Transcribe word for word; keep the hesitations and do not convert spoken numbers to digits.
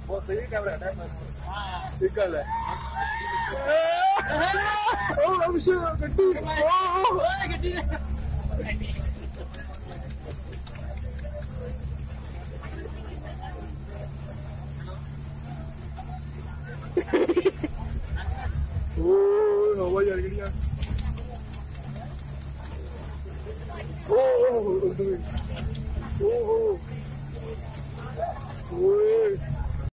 बहुत सही कैमरा है ठीक गल है ओ अभिषेक गड्डी ओ गड्डी ओ हवा यार गड्डियां ओ ओ ओ ओ